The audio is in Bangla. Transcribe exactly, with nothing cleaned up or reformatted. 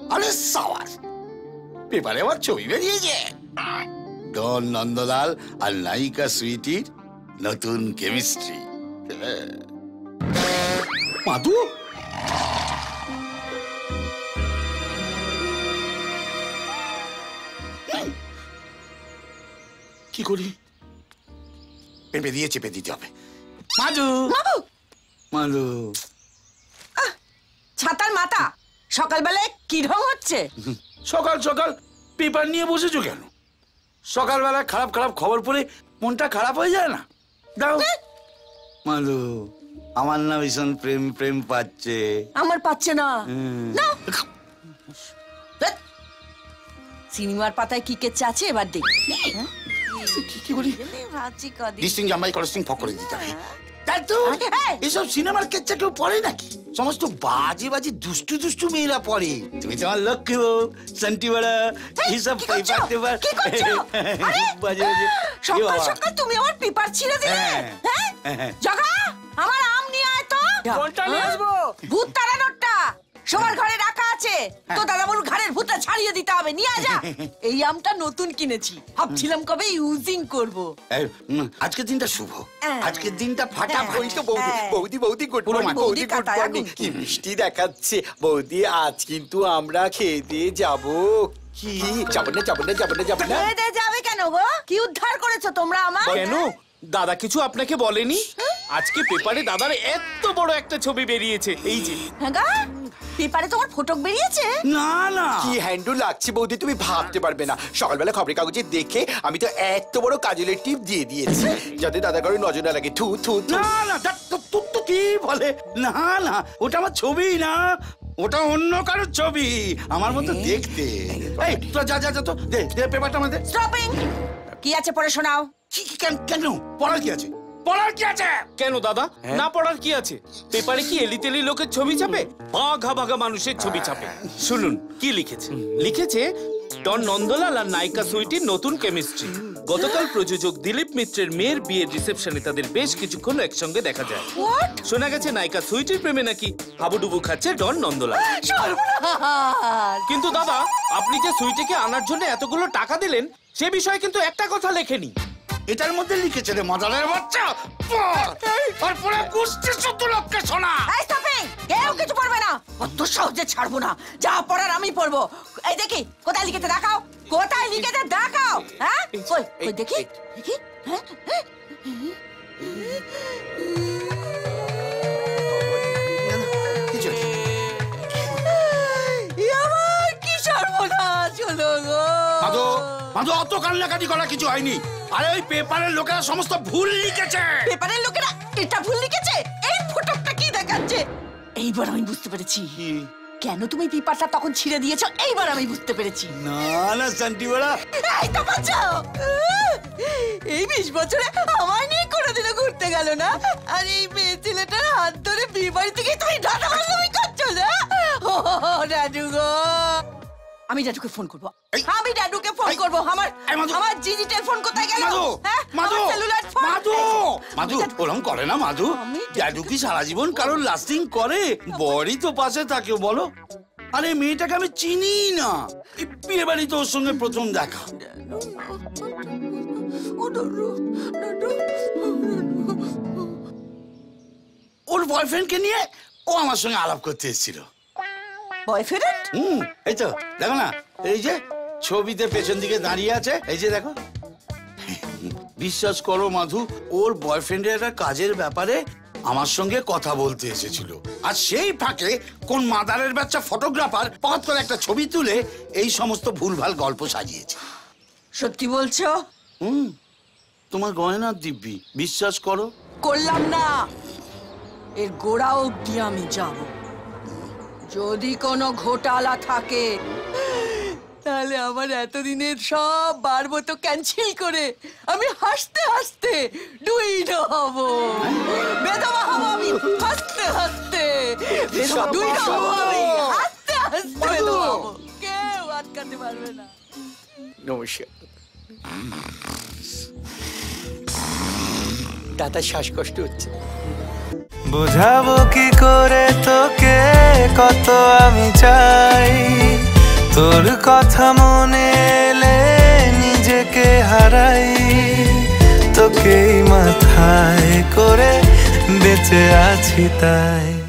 আরে সাবাস, পেপারে আমার ছবি বেরিয়েছে। ডন নন্দলাল আর নায়িকা সুইটির নতুন কেমিস্ট্রি। মাধু, কি করি? পেঁপে দিয়ে চেপে দিতে হবে। মাধু, মাধু, ছাতার মাথা, সকালবেলায় কি ঢং হচ্ছে? সকাল সকাল পেপার নিয়ে বসেছো কেন? সকালবেলা খারাপ খারাপ খবর পড়ে মনটা খারাপ হয়ে যায় না? দাও। মাধু, আমার না ভীষণ প্রেম প্রেম পাচ্ছে। আমার পাচ্ছে না। না, সিনেমার পাতায় কি কেচ্ছে আছে এবার দেখ। কি বলি? ডিস্টিং জামাই কলেস্টিং ফক করে দিতে হবে। এসব সিনেমার কেচ্ছা কেউ পড়ে নাকি? সমস্ত বাজে বাজে দুষ্টু দুষ্টু মেয়েরা পড়ে। তুমি তোমার লক্ষ্মী বউ, শান্তি বড়া, এইসব পেপার টেপার বাজে বাজে। সকাল সকাল তুমি আমার পেপার ছিঁড়ে দিলে। জগা, আমার আম নিয়ে আয় তো। কোনটা নিয়ে আসবো? ভূত তাড়ানোরটা সবার ঘরে রাখা আছে। তো দাদা বলুন ঘরের ভূতটা ছাড়িয়ে দিতে হবে, নিয়ে যা। এই আমটা নতুন কিনেছি, ভাবছিলাম কবে ইউজিং করব। আজকের দিনটা শুভ, আজকের দিনটা ফাটাফাটি। তো বৌদি বৌদি বৌদি গুড মর্নিং। বৌদি গুড মর্নিং। কি মিষ্টি দেখাচ্ছে বৌদি। আজ কিন্তু আমরা খেয়ে দিয়ে যাবো। কি যাবো না যাবো না যাবো না যাবো না? খেয়ে দিয়ে যাবে কেন গো? কি উদ্ধার করেছো তোমরা আমার? কেন দাদা কিছু আপনাকে বলেনি? আজকে পেপারে দাদার এত বড় একটা ছবি বেরিয়েছে, এই যে। হ্যাঁ গা, পেপারে তোমার ফটো বেরিয়েছে? না না, কি হ্যান্ডু লাগছে বৌদি, তুমি ভাবতে পারবে না। সকালবেলা খবরের কাগজে দেখে আমি তো এত বড় কাজলের টিপ দিয়ে দিয়েছি যাতে দাদা কারো নজর না লাগে। থু থু। না না, তোর তো কি বলে? না না, ওটা আমার ছবি না, ওটা অন্য কারোর ছবি, আমার মতো দেখতে। এই তো যা যা যা, তো দে দে পেপারটা আমাদের। স্টপিং। কি আছে পড়ে শোনাও। কি কেন কেন পড়ার কি আছে? পড়ার কি আছে? কেন দাদা, না পড়ার কি আছে? পেপারে কি এলিতেলি লোকের ছবি ছাপে? বাঘা বাঘা মানুষের ছবি ছাপে। শুনুন কি লিখেছে। লিখেছে ডন নন্দলাল আর নায়িকা সুইটির নতুন কেমিস্ট্রি। গতকাল প্রযোজক দিলীপ মিত্রের মেয়ের বিয়ের রিসেপশনে তাদের বেশ কিছুক্ষণ একসঙ্গে দেখা যায়। শোনা গেছে নায়িকা সুইটির প্রেমে নাকি হাবুডুবু খাচ্ছে ডন নন্দলাল। কিন্তু দাদা, আপনি যে সুইটিকে আনার জন্য এতগুলো টাকা দিলেন সে বিষয়ে কিন্তু একটা কথা লেখেনি। এটার মধ্যে লিখেছে রে মজারের বাচ্চা, আর পরে কুস্তি চোদ্দ লক্ষে সোনা। এই স্টপিং, কেউ কিছু পড়বে না, অত সহজে ছাড়বো না। যা পড়ার আমি পড়বো। এই দেখি কোথায় লিখেছে দেখাও, কোথায় লিখেছে দেখাও। হ্যাঁ ওই ওই দেখি দেখি। হ্যাঁ কি সর্বনাশ হলো গো। মাধু, মাধু, অত কান্নাকাটি করা কিছু হয়নি। আরে ওই পেপারের লোকেরা সমস্ত ভুল লিখেছে। পেপারের লোকেরা এটা ভুল লিখেছে? এই ফটোটা কি দেখাচ্ছে? এইবার আমি বুঝতে পেরেছি কেন তুমি পেপারটা তখন ছিঁড়ে দিয়েছো। এইবার আমি বুঝতে পেরেছি। না না শান্তি বড়া, এই তো বাঁচাও। এই বিশ বছরে আমায় নিয়ে কোনোদিনও ঘুরতে গেল না, আর এই মেয়ে ছেলেটার হাত ধরে বিয়ে বাড়ি থেকে তুমি ডাটা বান্ধবী করছো না। ও দাদু গো, আমি দাদুকে ফোন করবো। আমি দাদুকে ফোন করবো। আমার আমার ডিজিটাল ফোন কোথায় গেল? মাধু, মাধু, মাধু, ওরকম করে না মাধু। দাদু কি সারা জীবন কারোর লাস্টিং করে? বড়ই তো পাশে থাকে বলো। আরে মেয়েটাকে আমি চিনি না, বিয়ে বাড়ি তো ওর সঙ্গে প্রথম দেখা। ওর বয়ফ্রেন্ডকে নিয়ে ও আমার সঙ্গে আলাপ করতে এসেছিল। বয়ফ্রেন্ড? হুম, এই তো দেখো না, এই যে ছবিতে পেছন দিকে দাঁড়িয়ে আছে, এই যে দেখো। বিশ্বাস করো মাধু, ওর বয়ফ্রেন্ডের একটা কাজের ব্যাপারে আমার সঙ্গে কথা বলতে এসেছিল, আর সেই ফাঁকে কোন মাদারের বাচ্চা ফটোগ্রাফার পথ করে একটা ছবি তুলে এই সমস্ত ভুলভাল গল্প সাজিয়েছে। সত্যি বলছো? হুম, তোমার গয়না দিব্যি, বিশ্বাস করো। করলাম না, এর গোড়া অব্দি আমি যাব। যদি কোনো ঘোটালা থাকে তাহলে আমার এতদিনের সব বারবত ক্যান্সেল করে আমি হাসতে হাসতে ডুইড হব, বেদবা হব। আমি হাসতে হাসতে ডুইড হব, আমি হাসতে হাসতে বেদবা হব। কেউ আটকাতে পারবে না। নমস্কার দাদা, শ্বাসকষ্ট হচ্ছে। বোঝাবো কি করে তোকে কত আমি চাই। মনে এলে নিজেকে হারাই, তোকেই মাথায় করে বেঁচে আছি তাই।